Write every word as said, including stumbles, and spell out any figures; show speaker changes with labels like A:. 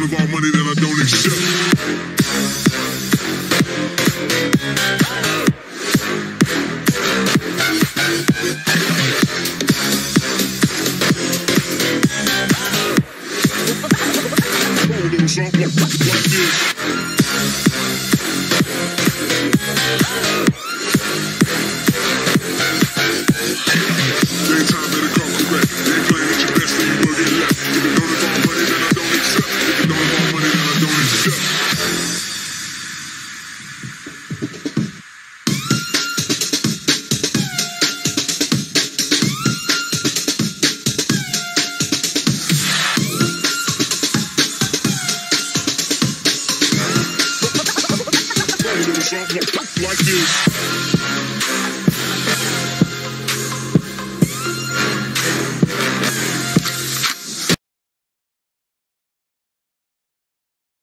A: don't involve money, then I don't accept. Something like this. Every time better come correct. They claim that you're best and you will get left. If you don't involve money, then I don't accept. If you don't involve money, then I don't accept. Something like this.